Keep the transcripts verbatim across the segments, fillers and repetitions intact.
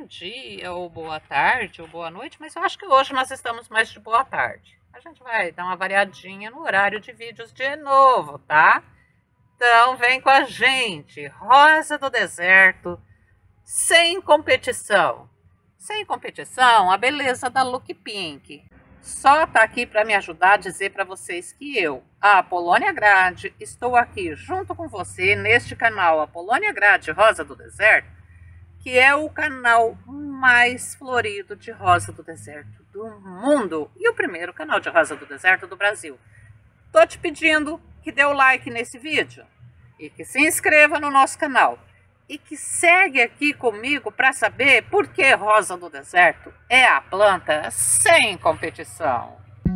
bom dia, ou boa tarde, ou boa noite, mas eu acho que hoje nós estamos mais de boa tarde. A gente vai dar uma variadinha no horário de vídeos de novo, tá? Então vem com a gente, Rosa do Deserto, sem competição. Sem competição, a beleza da Look Pink. Só tá aqui para me ajudar a dizer para vocês que eu, a Polônia Grade, estou aqui junto com você neste canal, a Polônia Grade Rosa do Deserto, que é o canal mais florido de Rosa do Deserto do mundo e o primeiro canal de Rosa do Deserto do Brasil. Tô te pedindo que dê o like nesse vídeo e que se inscreva no nosso canal e que segue aqui comigo para saber por que Rosa do Deserto é a planta sem competição.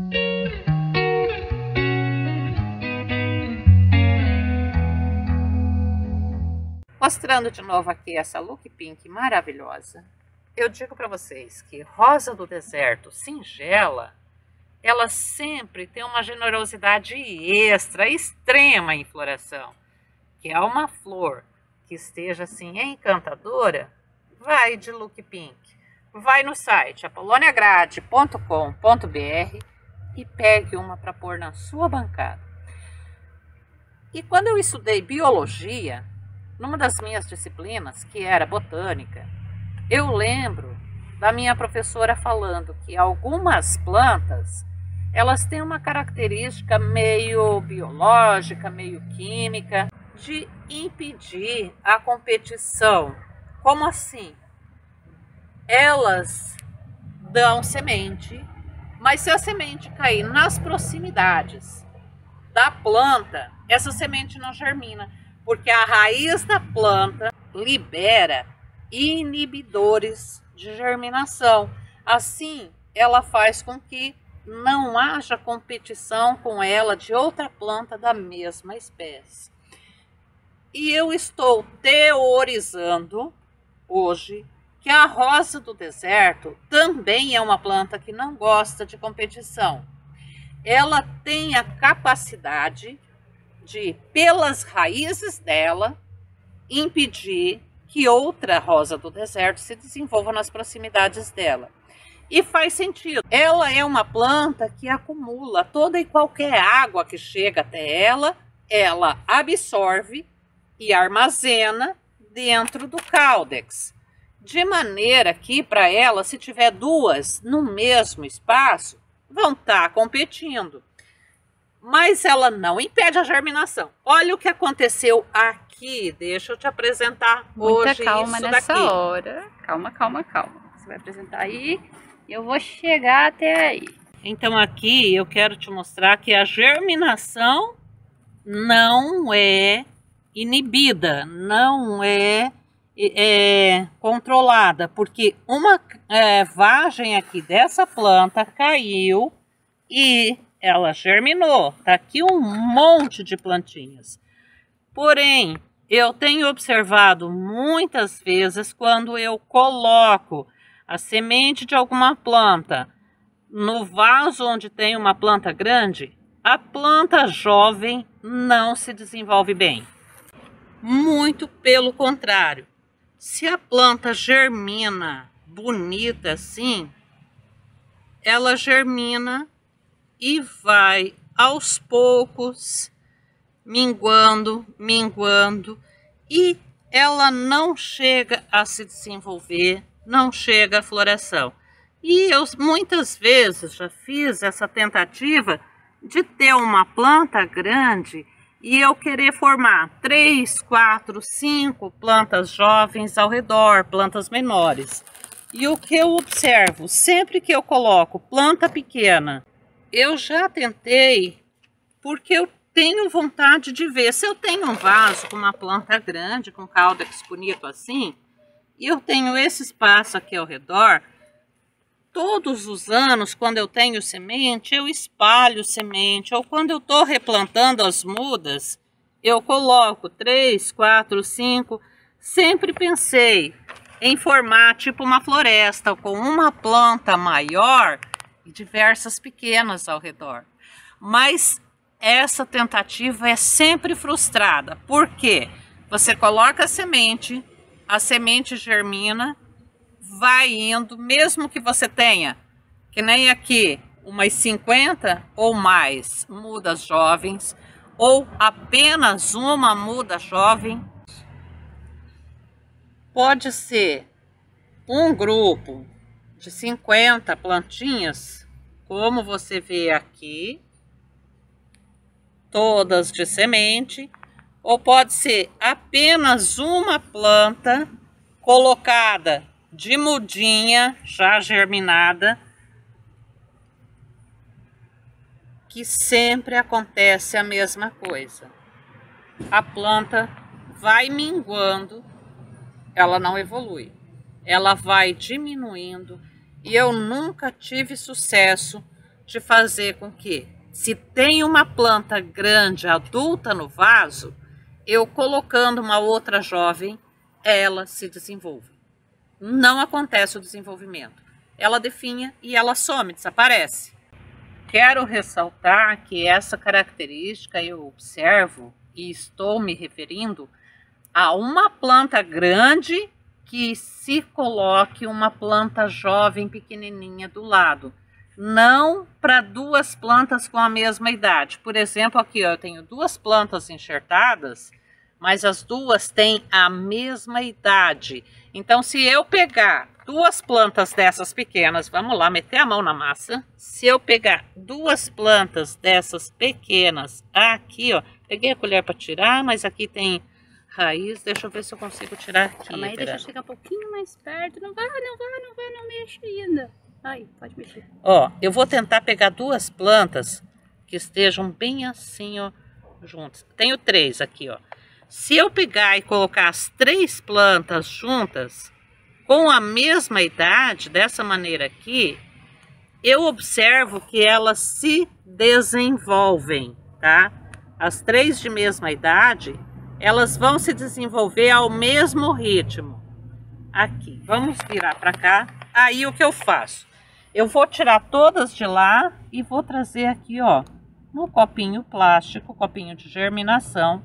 Mostrando de novo aqui essa Look Pink maravilhosa. Eu digo para vocês que Rosa do Deserto singela, ela sempre tem uma generosidade extra, extrema em floração, que é uma flor que esteja assim encantadora, vai de Look Pink. Vai no site apolônia grade ponto com ponto br e pegue uma para pôr na sua bancada. E quando eu estudei biologia, numa das minhas disciplinas, que era botânica, eu lembro da minha professora falando que algumas plantas, elas têm uma característica meio biológica, meio química, de impedir a competição. Como assim? Elas dão semente, mas se a semente cair nas proximidades da planta, essa semente não germina, porque a raiz da planta libera inibidores de germinação. Assim, ela faz com que não haja competição com ela de outra planta da mesma espécie. E eu estou teorizando hoje que a Rosa do Deserto também é uma planta que não gosta de competição. Ela tem a capacidade de, pelas raízes dela, impedir que outra Rosa do Deserto se desenvolva nas proximidades dela. E faz sentido. Ela é uma planta que acumula toda e qualquer água que chega até ela, ela absorve e armazena dentro do caudex. De maneira que, para ela, se tiver duas no mesmo espaço, vão estar competindo. Mas ela não impede a germinação. Olha o que aconteceu aqui. Deixa eu te apresentar Muita hoje calma isso nessa daqui. hora. Calma, calma, calma. Você vai apresentar aí e eu vou chegar até aí. Então aqui eu quero te mostrar que a germinação não é inibida, não é, é controlada, porque uma é, vagem aqui dessa planta caiu e ela germinou. Tá aqui um monte de plantinhas. Porém, eu tenho observado muitas vezes quando eu coloco a semente de alguma planta no vaso onde tem uma planta grande, a planta jovem não se desenvolve bem. Muito pelo contrário. Se a planta germina bonita assim, ela germina e vai aos poucos minguando, minguando, e ela não chega a se desenvolver, não chega à floração. E eu muitas vezes já fiz essa tentativa de ter uma planta grande e eu querer formar três, quatro, cinco plantas jovens ao redor, plantas menores. E o que eu observo, sempre que eu coloco planta pequena, eu já tentei, porque eu tenho vontade de ver. Se eu tenho um vaso com uma planta grande, com caudex bonito assim, e eu tenho esse espaço aqui ao redor, todos os anos, quando eu tenho semente, eu espalho semente. Ou quando eu estou replantando as mudas, eu coloco três, quatro, cinco. Sempre pensei em formar tipo uma floresta, com uma planta maior e diversas pequenas ao redor. Mas essa tentativa é sempre frustrada. Por quê? Você coloca a semente, a semente germina, vai indo, mesmo que você tenha, que nem aqui, umas cinquenta ou mais mudas jovens, ou apenas uma muda jovem, pode ser um grupo de cinquenta plantinhas, como você vê aqui, todas de semente, ou pode ser apenas uma planta colocada de mudinha já germinada, que sempre acontece a mesma coisa. A planta vai minguando, ela não evolui, ela vai diminuindo, e eu nunca tive sucesso de fazer com que, se tem uma planta grande, adulta no vaso, eu colocando uma outra jovem, ela se desenvolve. Não acontece o desenvolvimento. Ela definha e ela some, desaparece. Quero ressaltar que essa característica eu observo e estou me referindo a uma planta grande que se coloque uma planta jovem pequenininha do lado. Não para duas plantas com a mesma idade. Por exemplo, aqui ó, eu tenho duas plantas enxertadas, mas as duas têm a mesma idade. Então, se eu pegar duas plantas dessas pequenas, vamos lá, meter a mão na massa. Se eu pegar duas plantas dessas pequenas aqui, ó, peguei a colher para tirar, mas aqui tem raiz. Deixa eu ver se eu consigo tirar aqui. Calma aí, deixa eu chegar um pouquinho mais perto. Não vai, não vai, não vai, não mexe ainda. Aí, pode mexer. Ó, eu vou tentar pegar duas plantas que estejam bem assim, ó, juntas. Tenho três aqui, ó. Se eu pegar e colocar as três plantas juntas, com a mesma idade, dessa maneira aqui, eu observo que elas se desenvolvem, tá? As três de mesma idade, elas vão se desenvolver ao mesmo ritmo. Aqui, vamos virar para cá. Aí o que eu faço? Eu vou tirar todas de lá e vou trazer aqui, ó, no copinho plástico, copinho de germinação,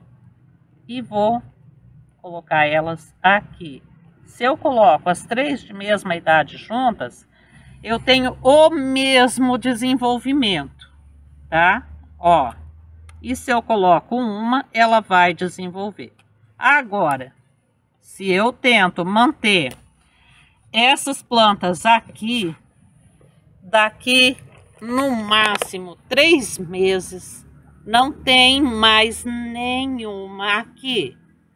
e vou colocar elas aqui. Se eu coloco as três de mesma idade juntas, eu tenho o mesmo desenvolvimento, tá? Ó, e se eu coloco uma, ela vai desenvolver. Agora, se eu tento manter essas plantas aqui, daqui no máximo três meses, não tem mais nenhuma aqui.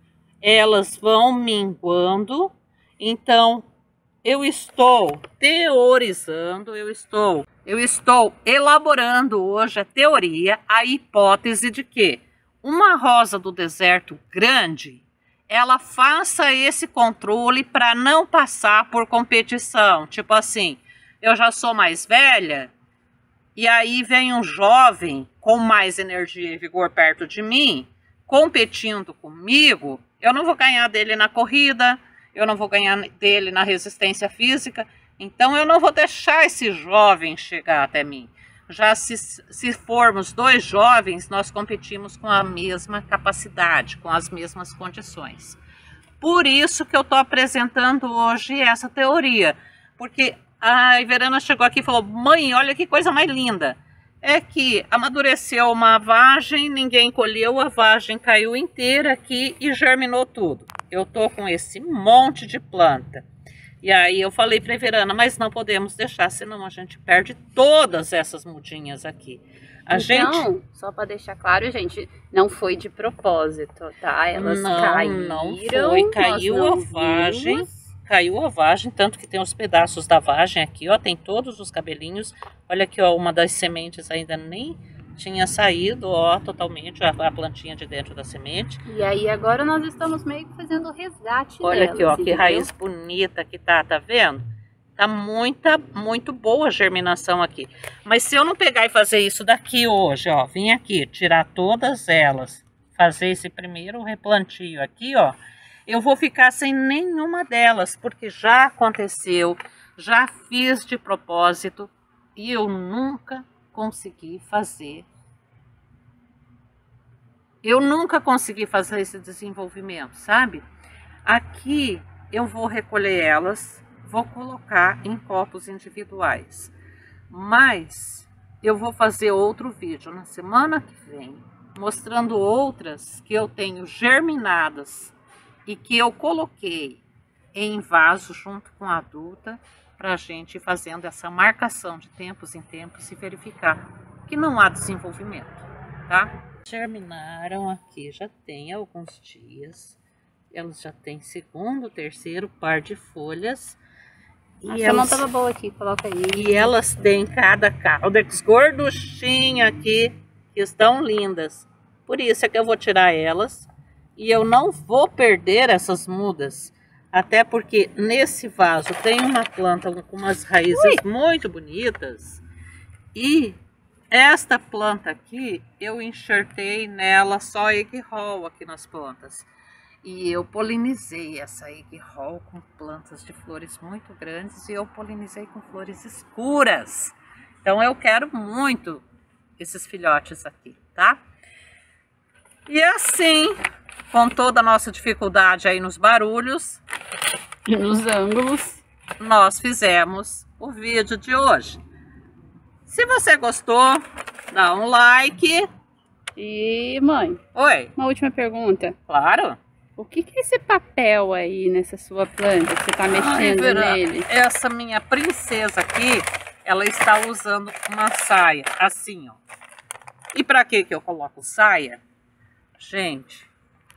Elas vão minguando, então eu estou teorizando, eu estou, eu estou elaborando hoje a teoria, a hipótese de que uma rosa do deserto grande, ela faça esse controle para não passar por competição. Tipo assim, eu já sou mais velha, e aí vem um jovem com mais energia e vigor perto de mim, competindo comigo, eu não vou ganhar dele na corrida, eu não vou ganhar dele na resistência física, então eu não vou deixar esse jovem chegar até mim. Já se, se formos dois jovens, nós competimos com a mesma capacidade, com as mesmas condições. Por isso que eu estou apresentando hoje essa teoria, porque a Iverana chegou aqui e falou: mãe, olha que coisa mais linda. É que amadureceu uma vagem, ninguém colheu, a vagem caiu inteira aqui e germinou tudo. Eu tô com esse monte de planta. E aí eu falei para a Iverana, mas não podemos deixar, senão a gente perde todas essas mudinhas aqui. A então, gente... só para deixar claro, gente, não foi de propósito, tá? Elas não, caíram. Não foi, caiu não a vagem. vimos. Caiu a vagem, tanto que tem os pedaços da vagem aqui, ó, tem todos os cabelinhos. Olha aqui, ó, uma das sementes ainda nem tinha saído, ó, totalmente, a, a plantinha de dentro da semente. E aí agora nós estamos meio que fazendo o resgate Olha delas, aqui, ó, que entendeu? raiz bonita que tá, tá vendo? Tá muita, muito boa a germinação aqui. Mas se eu não pegar e fazer isso daqui hoje, ó, vim aqui, tirar todas elas, fazer esse primeiro replantio aqui, ó, eu vou ficar sem nenhuma delas, porque já aconteceu, já fiz de propósito e eu nunca consegui fazer. Eu nunca consegui fazer esse desenvolvimento, sabe? Aqui eu vou recolher elas, vou colocar em copos individuais. Mas eu vou fazer outro vídeo na semana que vem, mostrando outras que eu tenho germinadas e que eu coloquei em vaso junto com a adulta, para a gente ir fazendo essa marcação de tempos em tempos e verificar que não há desenvolvimento, tá? Germinaram aqui, já tem alguns dias, elas já têm segundo, terceiro par de folhas. E essa não tava boa aqui, coloca aí. E elas têm cada caudex gorduchinha aqui, que estão lindas. Por isso é que eu vou tirar elas e eu não vou perder essas mudas. Até porque nesse vaso tem uma planta com umas raízes Ui. muito bonitas. E esta planta aqui, eu enxertei nela só egg roll aqui nas plantas. E eu polinizei essa egg roll com plantas de flores muito grandes e eu polinizei com flores escuras. Então eu quero muito esses filhotes aqui, tá? E assim, com toda a nossa dificuldade aí nos barulhos e nos ângulos, nós fizemos o vídeo de hoje. Se você gostou, dá um like. E mãe, oi, uma última pergunta. Claro. O que que é esse papel aí nessa sua planta que você tá mexendo Ai, nele? Essa minha princesa aqui, ela está usando uma saia assim, ó. E para que que eu coloco saia? Gente,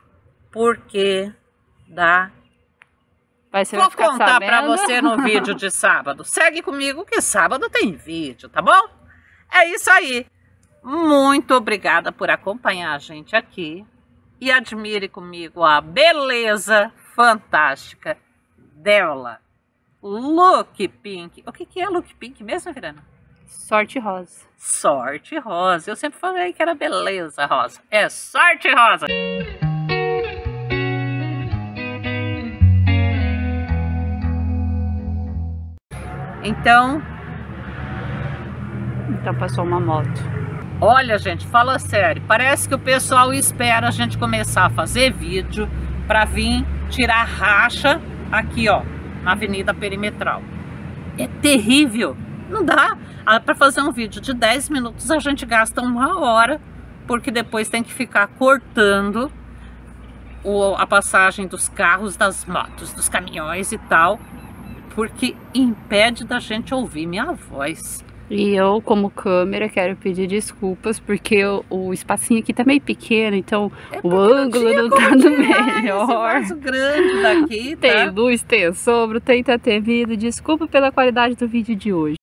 porque dá... Vai, você Vou vai ficar contar sabendo? pra você no vídeo de sábado. Segue comigo que sábado tem vídeo, tá bom? É isso aí. Muito obrigada por acompanhar a gente aqui. E admire comigo a beleza fantástica dela. Look Pink. O que que é Look Pink mesmo, Verana? Sorte rosa. Sorte rosa. Eu sempre falei que era beleza rosa. É sorte rosa. Então... Então passou uma moto. Olha, gente, fala sério. Parece que o pessoal espera a gente começar a fazer vídeo para vir tirar racha aqui, ó, na Avenida Perimetral. É terrível. Não dá. Para fazer um vídeo de dez minutos a gente gasta uma hora, porque depois tem que ficar cortando o, a passagem dos carros, das motos, dos caminhões e tal, porque impede da gente ouvir minha voz. E eu, como câmera, quero pedir desculpas, porque o, o espacinho aqui tá meio pequeno, então é o ângulo não tá do melhor. Esse vaso grande daqui, tá? Tem luz, tem sombra, tem tá ter vida. Desculpa pela qualidade do vídeo de hoje.